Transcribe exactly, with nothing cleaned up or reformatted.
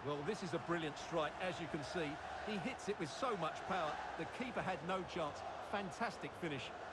Well, this is a brilliant strike, as you can see. He hits it with so much power. The keeper had no chance. Fantastic finish.